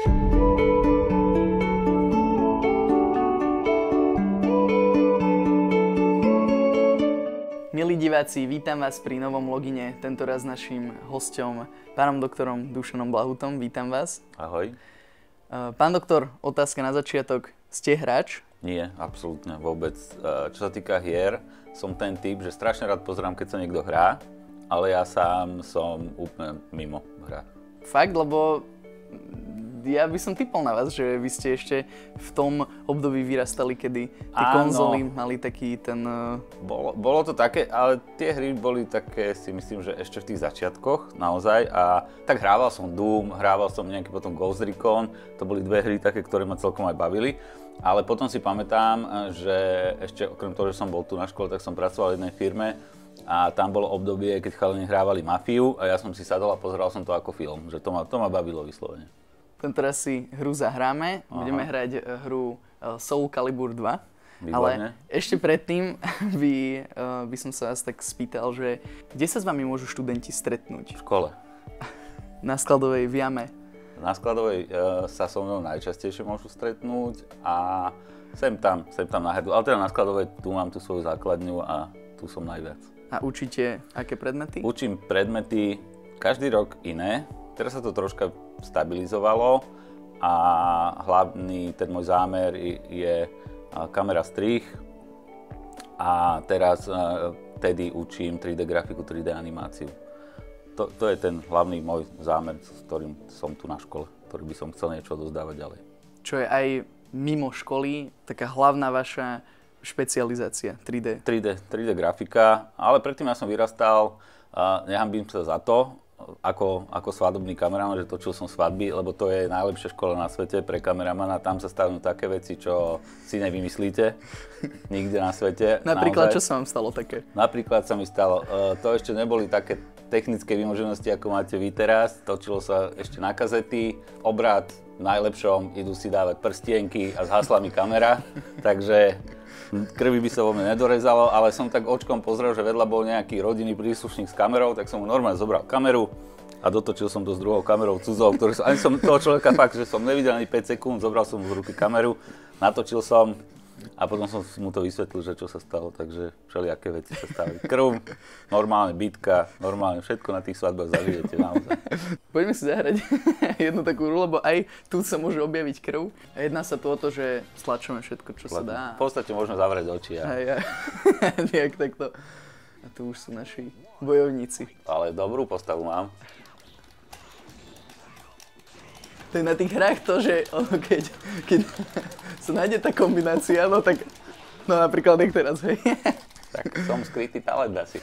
Milí diváci, vítam vás pri novom logine, tentoraz naším hosťom, pánom doktorom Dušanom Blahutom. Vítam vás. Ahoj. Pán doktor, otázka na začiatok. Ste hráč? Nie, absolútne vôbec. Čo sa týka hier, som ten typ, že strašne rád pozerám, keď sa niekto hrá, ale ja sám som úplne mimo hra. Fakt, lebo ja by som tipol na vás, že vy ste ešte v tom období vyrastali, kedy tie konzoly mali taký ten... Bolo to také, ale tie hry boli také, si myslím, že ešte v tých začiatkoch naozaj. A tak hrával som Doom, hrával som nejaký potom Ghost Recon, to boli dve hry také, ktoré ma celkom aj bavili. Ale potom si pamätám, že ešte okrem toho, že som bol tu na škole, tak som pracoval v jednej firme a tam bolo obdobie, keď chalani hrávali Mafiu a ja som si sadol a pozeral som to ako film, že to ma bavilo vyslovene. Teraz si hru zahráme, budeme hrať hru Soul Calibur 2. Výborné. Ale ešte predtým by som sa vás tak spýtal, že kde sa s vami môžu študenti stretnúť? V škole. Na Skladovej v Jame. Na Skladovej sa so mnou najčastejšie môžu stretnúť a sem tam na Herdu. Ale teda na Skladovej tu mám tú svoju základňu a tu som najviac. A učíte aké predmety? Učím predmety každý rok iné. Teraz sa to troška stabilizovalo a hlavný ten môj zámer je kamera strih a teraz tedy učím 3D grafiku, 3D animáciu. To je ten hlavný môj zámer, s ktorým som tu na škole, ktorý by som chcel niečo dozdávať ďalej. Čo je aj mimo školy taká hlavná vaša špecializácia 3D? 3D grafika, ale predtým ja som vyrastal, nehambím sa za to, ako svadobný kameraman, že točil som svadby, lebo to je najlepšia škola na svete pre kameramana. Tam sa stanú také veci, čo si nevymyslíte nikde na svete. Napríklad, naozaj. Čo sa vám stalo také? Napríklad sa mi stalo, to ešte neboli také technické vymoženosti, ako máte vy teraz. Točilo sa ešte na kazety, obrad v najlepšom, idú si dávať prstienky a zhasla mi kamera, takže krvi by sa vo mne nedorezalo, ale som tak očkom pozrel, že vedľa bol nejaký rodinný príslušník s kamerou, tak som mu normálne zobral kameru a dotočil som to s druhou kamerou cudzou, ani som toho človeka fakt, že som nevidel ani 5 sekúnd, zobral som mu z ruky kameru, natočil som a potom som mu to vysvetlil, že čo sa stalo, takže všelijaké veci sa stali. Krv, normálne bitka, normálne všetko na tých svadbách zažijete naozaj. Poďme si zahrať jednu takú hru, lebo aj tu sa môže objaviť krv. A jedná sa tu o to, že stlačíme všetko, čo sa dá. V podstate možno zavrieť oči. Nejak takto. A tu už sú naši bojovníci. Ale dobrú postavu mám. To je na tých hrách to, že keď sa nájde tá kombinácia, no tak, no napríklad jak teraz, hej. Tak som skrytý talent asi.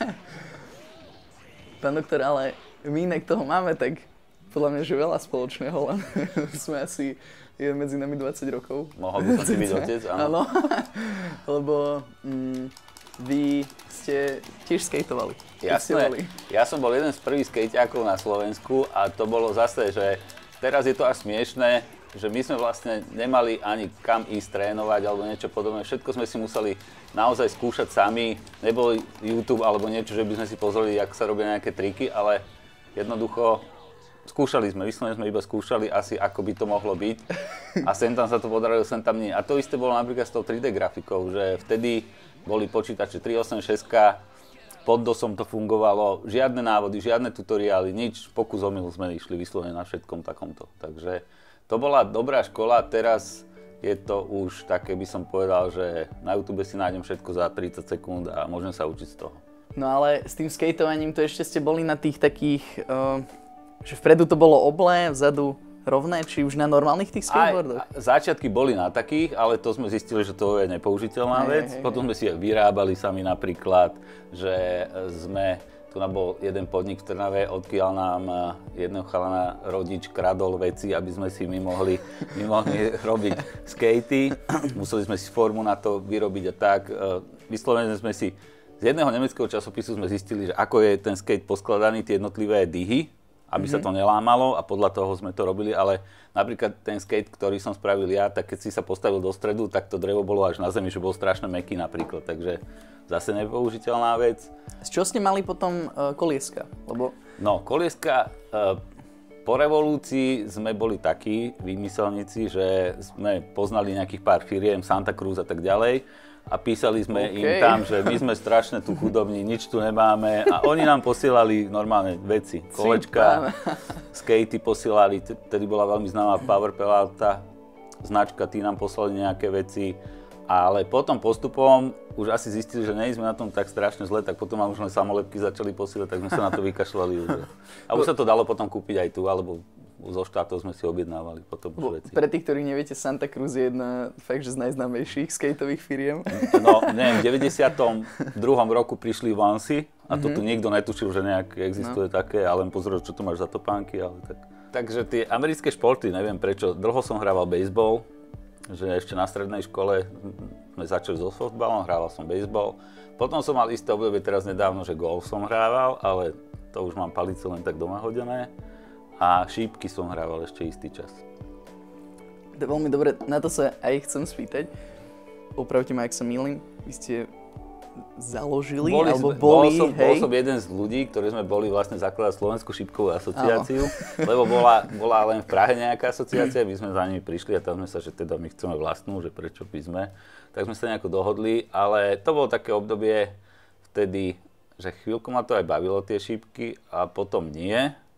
Pán doktor, ale my inak toho máme tak, podľa mňa, že veľa spoločného, len sme asi, je medzi nami 20 rokov. Mohol by som si byť otec, áno. Lebo vy ste tiež skateovali. Jasné, ja som bol jeden z prvých skejťákov na Slovensku a to bolo zase, že teraz je to až smiešné, že my sme vlastne nemali ani kam ísť trénovať alebo niečo podobné. Všetko sme si museli naozaj skúšať sami. Nebol YouTube alebo niečo, že by sme si pozreli, jak sa robia nejaké triky, ale jednoducho skúšali sme, vyslovene sme iba skúšali asi, ako by to mohlo byť. A sem tam sa to podarilo, sem tam nie. A to isté bolo napríklad s tou 3D grafikou, že vtedy boli počítače 386, pod DOSom to fungovalo, žiadne návody, žiadne tutoriály, nič, pokus omyl sme išli vyslovene na všetkom takomto. Takže to bola dobrá škola, teraz je to už také, by som povedal, že na YouTube si nájdem všetko za 30 sekúnd a môžem sa učiť z toho. No ale s tým skateovaním to ešte ste boli na tých takých, že vpredu to bolo oblé, vzadu rovné, či už na normálnych tých skateboardoch? Začiatky boli na takých, ale to sme zistili, že to je nepoužiteľná vec. Potom sme si vyrábali sami napríklad, že sme, tu bol jeden podnik v Trnave, odkiaľ nám jedného chalana rodič kradol veci, aby sme si my mohli robiť skatey. Museli sme si formu na to vyrobiť a tak. Vyslovene sme si, z jedného nemeckého časopisu sme zistili, že ako je ten skate poskladaný, tie jednotlivé dyhy, aby sa to nelámalo a podľa toho sme to robili, ale napríklad ten skate, ktorý som spravil ja, tak keď si sa postavil do stredu, tak to drevo bolo až na zemi, že bol strašne mäkký napríklad, takže zase nepoužiteľná vec. Z čoho ste mali potom kolieska? No, kolieska, Po revolúcii sme boli takí výmyselníci, že sme poznali nejakých pár firiem, Santa Cruz a tak ďalej a písali sme im tam, že my sme strašne tu chudobní, nič tu nemáme a oni nám posielali normálne veci, kolečka, skatey posielali, tedy bola veľmi známa Power Pelata značka, tí nám poslali nejaké veci. Ale potom postupom už asi zistili, že nie sme na tom tak strašne zle, tak potom už len samolepky začali posielať, tak sme sa na to vykašľali už. A už sa to dalo potom kúpiť aj tu, alebo zo štátov sme si objednávali potom už veci. Pre tých, ktorí neviete, Santa Cruz je jedna fakt, že z najznámejších skateových firiem. No, neviem, v 92. roku prišli Vansy a to tu nikto netušil, že nejak existuje také, ale len pozrel, čo tu máš za topánky, ale tak. Takže tie americké športy, neviem prečo, dlho som hrával baseball, že ešte na strednej škole sme začali so softballom, hrával som baseball. Potom som mal isté obdobie teraz nedávno, že golf som hrával, ale to už mám palice len tak doma hodené. A šípky som hrával ešte istý čas. To je veľmi dobre, na to sa aj chcem spýtať. Opravte ma, ak sa mýlim, vy ste založili, bol som jeden z ľudí, ktorí sme boli vlastne zakladať Slovenskú šípkovú asociáciu, lebo bola len v Prahe nejaká asociácia, my sme za nimi prišli a tam sme sa, že teda my chceme vlastnú, že prečo by sme. Tak sme sa nejako dohodli, ale to bolo také obdobie vtedy, že chvíľku ma to aj bavilo tie šípky a potom nie.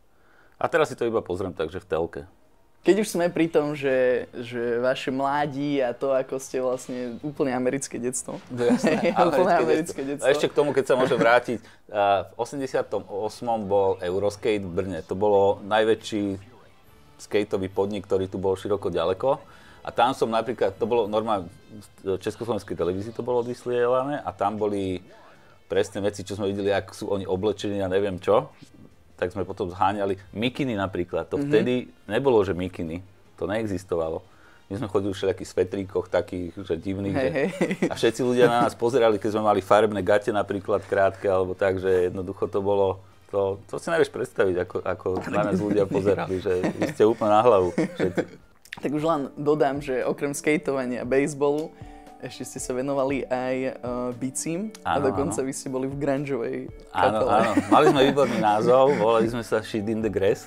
A teraz si to iba pozriem takže v telke. Keď už sme pri tom, že vaše mládí a to, ako ste vlastne úplne americké detstvo. Jasné, americké detstvo. A ešte k tomu, keď sa môžem vrátiť, v 88. bol Euroskate v Brne. To bolo najväčší skateový podnik, ktorý tu bol široko ďaleko. A tam som napríklad, to bolo normálne v Československej televízii to bolo odvysielané a tam boli presné veci, čo sme videli, ako sú oni oblečení a neviem čo. Tak sme potom zháňali mikiny napríklad. To vtedy nebolo, že mikiny. To neexistovalo. My sme chodili v všelijakých svetríkoch takých, že divných. A všetci ľudia na nás pozerali, keď sme mali farebné gate napríklad krátke, alebo tak, že jednoducho to bolo... To si nevieš predstaviť, ako na nás ľudia pozerali, že vy ste úplne na hlavu. Všetci. Tak už len dodám, že okrem skateovania a baseballu, ešte ste sa venovali aj bicím a dokonca vy ste boli v grungeovej kapele. Áno, mali sme výborný názov, volali sme sa Shit in the Grass.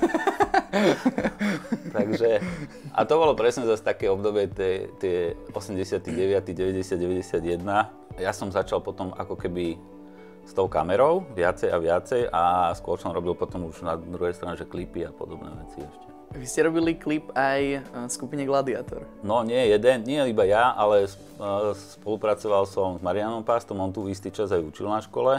Takže, a to bolo presne zase také obdobie, tie 89, 90, 91. Ja som začal potom ako keby s tou kamerou, viacej a skôr som robil potom už na druhej strane, že klipy a podobné veci ešte. Vy ste robili klip aj skupine Gladiator. No nie iba ja, ale spolupracoval som s Marianom Pastom, on tu istý čas aj učil na škole.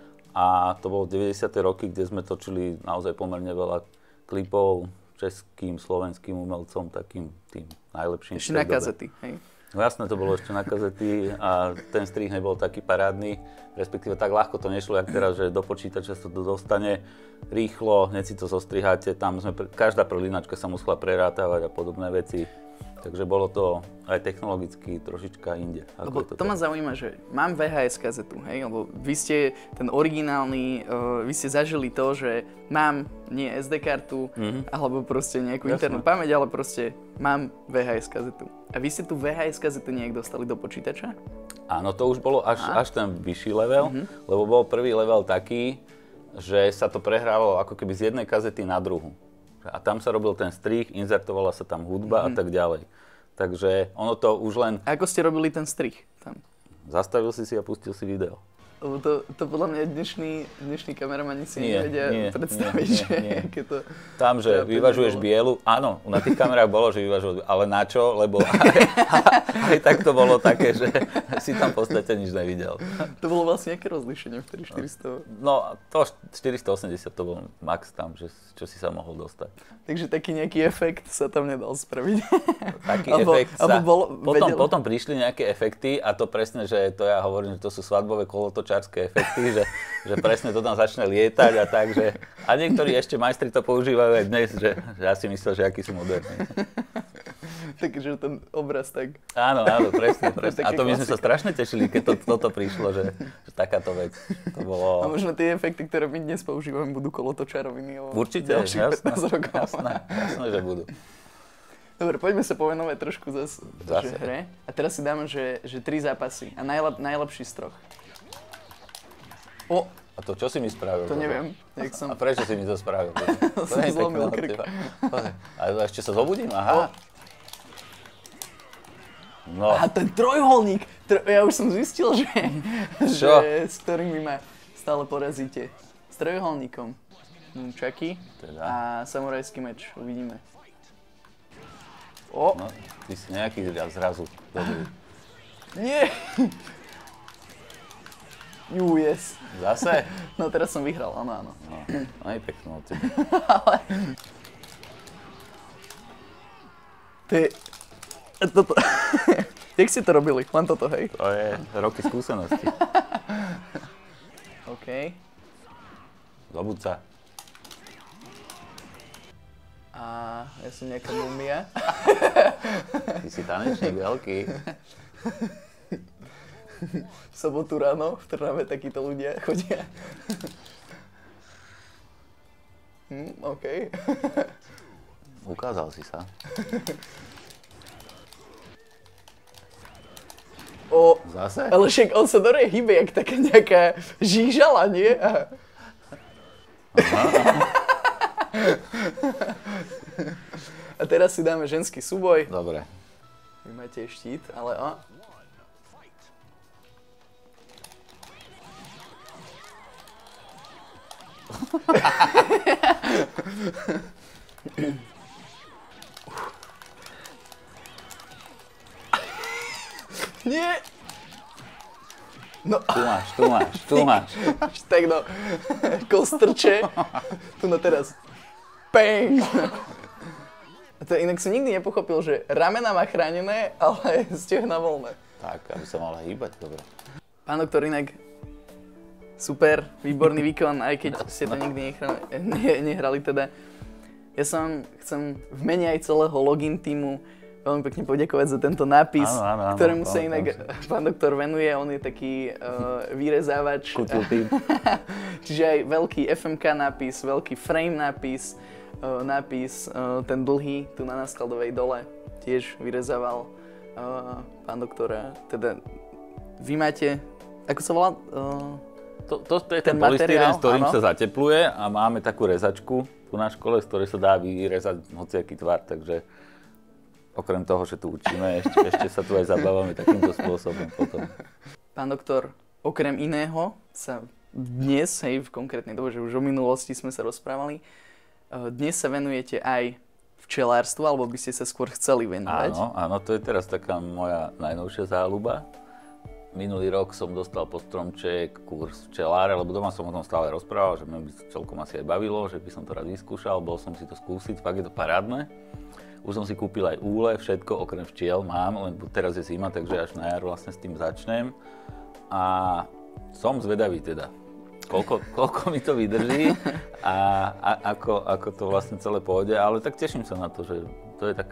A to bolo 90. roky, kde sme točili naozaj pomerne veľa klipov českým, slovenským umelcom, takým tým najlepším. Ešte na kazety, hej? No jasné, to bolo ešte na kazety a ten strih nebol taký parádny, respektíve tak ľahko to nešlo, jak teraz, že do počítača sa to dostane rýchlo, hneď si to zostriháte, tam každá prlinačka sa musela prerátavať a podobné veci. Takže bolo to aj technologicky trošička inde. Lebo to ma zaujíma, že mám VHS kazetu, hej? Lebo vy ste ten originálny, vy ste zažili to, že mám nie SD kartu, alebo proste nejakú internú pamäť, ale proste mám VHS kazetu. A vy ste tú VHS kazetu nejak dostali do počítača? Áno, to už bolo až ten vyšší level, lebo bol prvý level taký, že sa to prehrávalo ako keby z jednej kazety na druhú. A tam sa robil ten strih, inzertovala sa tam hudba a tak ďalej. Takže ono to už len... A ako ste robili ten strih tam? Zastavil si a pustil si video. Lebo to podľa mňa dnešní kameramani si nevedia predstaviť, že aké to... Tam, že vyvažuješ bielu, áno, na tých kamerách bolo, že vyvažuješ, ale na čo? Lebo aj tak to bolo také, že si tam v podstate nič nevidel. To bolo vlastne aké rozlíšenie vtedy 400? No, to 480 to bol max tam, že čo si sa mohol dostať. Takže taký nejaký efekt sa tam nedal spraviť. Taký efekt sa... Potom prišli nejaké efekty a to presne, že to ja hovorím, že to sú svadbové kolotočárske efekty, že presne to tam začne lietať a tak, že... A niektorí ešte majstri to používajú aj dnes, že ja si myslel, že aký sú moderní. Takže ten obraz tak... Áno, presne. A to my sme sa strašne tešili, keď toto prišlo, že takáto vec. To bolo... A možno tie efekty, ktoré my dnes používame, budú kolotočaroviny o ďalších 15 rokov. Jasné, že budú. Dobre, poďme sa povenovať trošku zase hre. A teraz si dáme, že 3 zápasy a najlepší z 3. A to čo si mi spravil? To neviem. A prečo si mi to spravil? Som zlomil krk. A ešte sa zobudím? Aha. No. A ten trojuholník, ja už som zistil, že s ktorými ma stále porazíte. S trojuholníkom. Nunčaky a samurajský meč. Uvidíme. No, ty si nejaký zrazu dobrý. Nie! Yes. Zase? No teraz som vyhral, áno. No je pekné od teba. Ale... Toto... Jak ste to robili? Len toto, hej? To je roky skúsenosti. OK. Zobud sa. A ja som nejaká mumia. Ty si tanečník veľký. V sobotu ráno v Trnave takíto ľudia chodia. OK. Ukázal si sa. Zase? Ale však on sa dobre hýbe, jak taká nejaká žížala, nie? Aha. A teraz si dáme ženský súboj. Dobre. Vy máte štít, ale Nie! No. Tu máš. Tak no, kostrče. Tu no teraz. Bang! A to inak som nikdy nepochopil, že ramena má chránené, ale stehna voľné. Tak, aby sa mala hýbať, dobre. Pán doktor, inak super, výborný výkon, aj keď ste to nikdy nehrali teda. Ja chcem v mene aj celého login týmu veľmi pekne poďakovať za tento nápis, áno, ktorému sa inak pán doktor venuje. On je taký vyrezávač. Čiže aj veľký FMK nápis, veľký frame nápis, ten dlhý tu na Náskladovej dole tiež vyrezával pán doktor. Teda vy máte, ako sa volá? To je ten polystyrén, s ktorým sa zatepluje a máme takú rezačku tu na škole, z ktorej sa dá vyrezať hociaký tvar, takže okrem toho, že tu učíme, ešte sa tu aj zabávame takýmto spôsobom potom. Pán doktor, okrem iného sa dnes, hej, v konkrétnej dobe, že už o minulosti sme sa rozprávali, dnes sa venujete aj včelárstvu, alebo by ste sa skôr chceli venovať? Áno, to je teraz taká moja najnovšia záľuba. Minulý rok som dostal pod stromček kurz včelára, lebo doma som o tom stále rozprával, že mňa by celkom asi aj bavilo, že by som to rád vyskúšal, bol som si to skúsiť, fakt je to parádne. Už som si kúpil aj úle, všetko okrem včiel mám, len teraz je zima, takže až na jar vlastne s tým začnem. A som zvedavý teda, koľko mi to vydrží a ako to vlastne celé pôjde, ale tak teším sa na to, že to je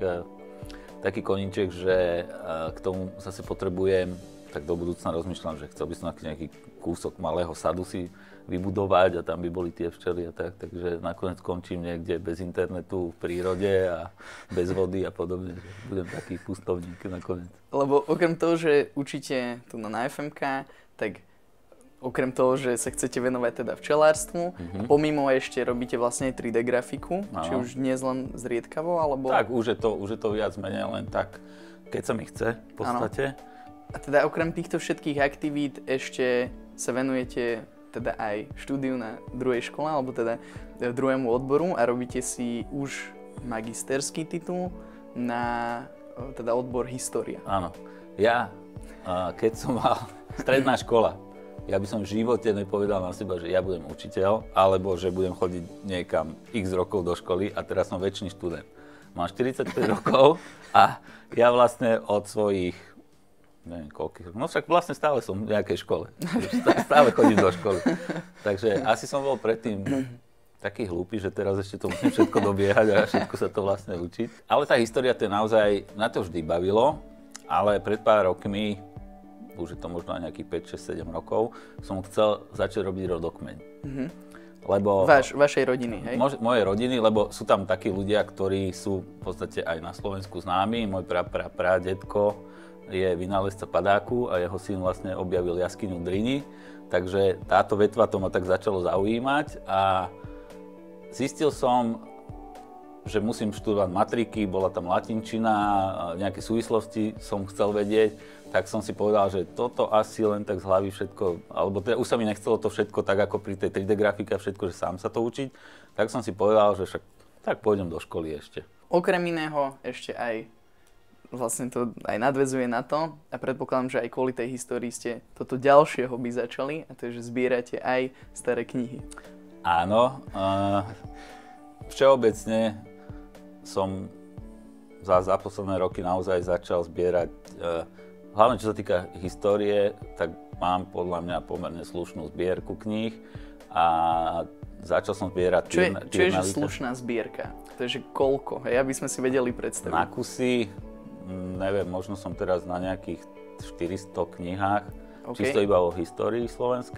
taký koníček, že k tomu zase potrebujem, tak do budúcna rozmýšľam, že chcel by som nejaký kúsok malého sadu si vybudovať a tam by boli tie včely a tak, takže nakoniec skončím niekde bez internetu v prírode a bez vody a podobne, že budem taký pustovník nakoniec. Lebo okrem toho, že učíte tu na FMK, tak okrem toho, že sa chcete venovať teda včelárstvu, a pomimo ešte robíte vlastne 3D grafiku, či už dnes len zriedkavo, alebo... Tak, už je to viac menej len tak, keď sa mi chce v podstate. A teda okrem týchto všetkých aktivít ešte sa venujete teda aj štúdiu na druhej škole, alebo teda druhému odboru a robíte si už magisterský titul na teda odbor história. Áno. Ja, keď som mal stredná škola, ja by som v živote nepovedal na seba, že ja budem učiteľ, alebo že budem chodiť niekam x rokov do školy a teraz som väčší študent. Mám 45 rokov a ja vlastne od svojich neviem koľkých, no však vlastne stále som v nejakej škole. Stále chodím do školy. Takže asi som bol predtým taký hlúpy, že teraz ešte to musím všetko dobiehať a všetko sa to vlastne učiť. Ale tá história to je naozaj, na to vždy bavilo, ale pred pár rokmi, už je to možno aj nejakých 5, 6, 7 rokov, som chcel začať robiť rodokmeň. Lebo vašej rodiny, hej? Mojej rodiny, lebo sú tam takí ľudia, ktorí sú v podstate aj na Slovensku známi. Môj pradedko je vynálezca padáku a jeho syn vlastne objavil jaskyňu Drini Takže táto vetva to ma tak začalo zaujímať a zistil som, že musím študovať matriky, bola tam latinčina, nejaké súvislosti som chcel vedieť, tak som si povedal, že toto asi len tak z hlavy všetko, alebo teda už sa mi nechcelo to všetko tak ako pri tej 3D grafike a všetko, že sám sa to učiť, tak som si povedal, že však tak pôjdem do školy ešte. Okrem iného ešte aj, vlastne to aj nadväzuje na to a predpokladám, že aj kvôli tej histórii ste toto ďalšie hobby začali a to je, že zbierate aj staré knihy. Áno, všeobecne som za posledné roky naozaj začal zbierať, hlavne čo sa týka histórie, tak mám podľa mňa pomerne slušnú zbierku kníh a začal som zbierať... Čo je že slušná zbierka? To je, že koľko? Hej, aby sme si vedeli predstaviť. Na kusy, neviem, možno som teraz na nejakých 400 knihách, čisto iba o histórii slovenskej.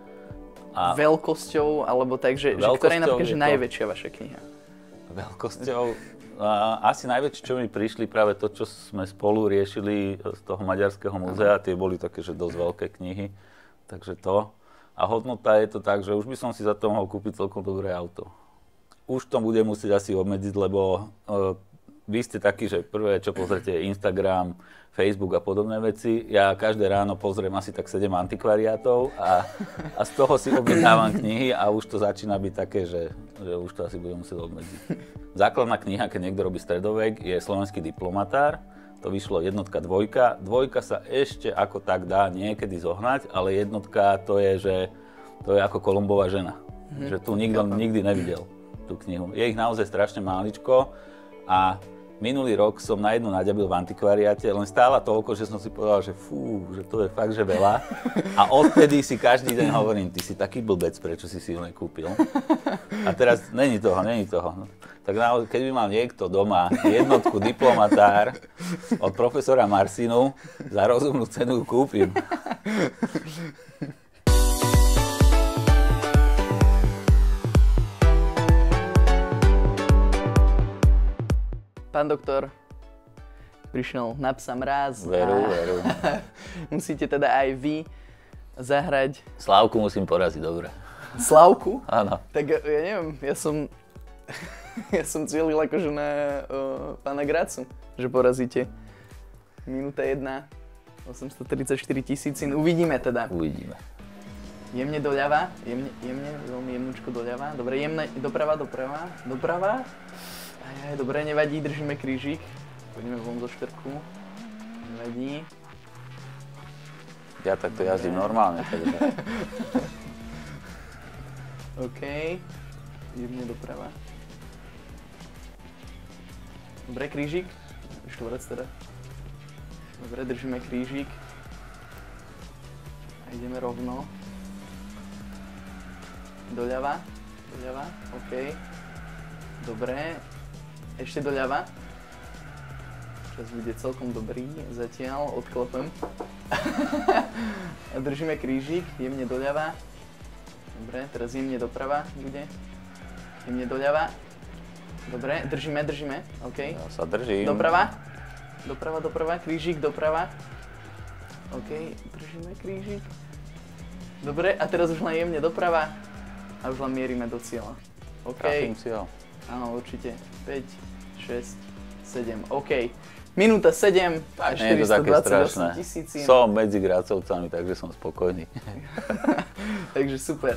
A veľkosťou, alebo tak, že ktorá je napríklad že najväčšia vaša kniha? Veľkosťou? Asi najväčšie, čo mi prišli, práve to, čo sme spolu riešili z toho Maďarského múzea, tie boli také, že dosť veľké knihy, takže to. A hodnota je to tak, že už by som si za to mohol kúpiť celkom dobré auto. Už to budem musieť asi obmedziť, lebo vy ste takí, že prvé, čo pozrite, je Instagram, Facebook a podobné veci. Ja každé ráno pozriem asi tak 7 antikvariátov a z toho si objednávam knihy a už to začína byť také, že už to asi budem musieť obmedziť. Základná kniha, keď niekto robí stredovek, je Slovenský diplomatár. To vyšlo jednotka, dvojka. Dvojka sa ešte ako tak dá niekedy zohnať, ale jednotka to je, že to je ako Kolumbova žena. Že tu nikto nikdy nevidel tú knihu. Je ich naozaj strašne máličko a minulý rok som na jednu naďabil v antikvariáte, len stála toľko, že som si povedal, že fú, že to je fakt, že veľa. A odtedy si každý deň hovorím, ty si taký blbec, prečo si ju nekúpil. A teraz není toho. Tak naozaj, keď by mal niekto doma jednotku diplomatár od profesora Marsinu, za rozumnú cenu ju kúpim. Pán doktor, prišiel na psa mráz. Veru. Musíte teda aj vy zahrať. Slávku musím poraziť, dobre. Slávku? Áno. Tak ja neviem, ja som cielil akože na pána Gracu, že porazíte. Minúta 1, 834 000, uvidíme teda. Uvidíme. Jemne doľava, veľmi jemnúčko doľava. Dobre, jemne doprava. Dobre, nevadí, držíme krížik. Poďme von zo štvrku. Nevadí. Ja takto jazdím normálne. OK. Jemne doprava. Dobre, krížik. Štvorec teda. Dobre, držíme krížik. A ideme rovno. Doľava. OK. Dobre. Ešte doľava. Čas bude celkom dobrý, zatiaľ odklepem. A držíme krížik, jemne doľava. Dobre, teraz jemne doprava bude. Jemne doľava. Dobre, držíme, OK. Ja sa držím. Doprava, krížik, doprava. OK, držíme krížik. Dobre, a teraz už len jemne doprava. A už len mierime do cieľa. OK. Trafím cieľ. Áno, určite. 5, 6, 7. OK. Minúta 7 a 428 000. Som medzi Gracovcami, takže som spokojný. Takže super.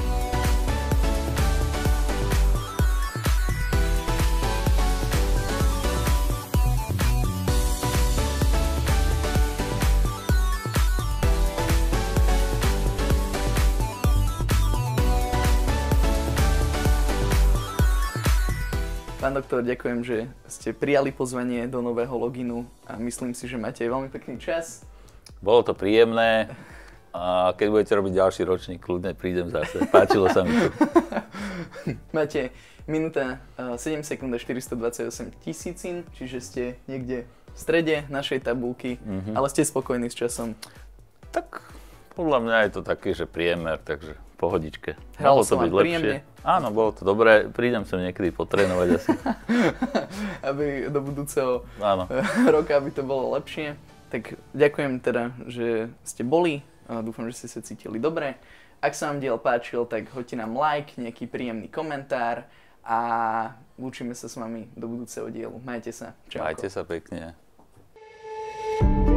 Pán doktor, ďakujem, že ste prijali pozvanie do nového loginu a myslím si, že máte veľmi pekný čas. Bolo to príjemné a keď budete robiť ďalší ročník, kľudne prídem zase. Páčilo sa mi to. Máte minúta 7 sekúnd a 428 000, čiže ste niekde v strede našej tabulky, ale ste spokojní s časom. Tak podľa mňa je to taký, že priemer, takže pohodičke. Hralo sa vám príjemne? Áno, bolo to dobré. Prídem sem niekedy potrénovať asi. Aby do budúceho roka, aby to bolo lepšie. Tak ďakujem teda, že ste boli Dúfam, že ste sa cítili dobre. Ak sa vám diel páčil, tak hoďte nám like, nejaký príjemný komentár a lúčime sa s vami do budúceho dielu. Majte sa. Čauko. Majte sa pekne.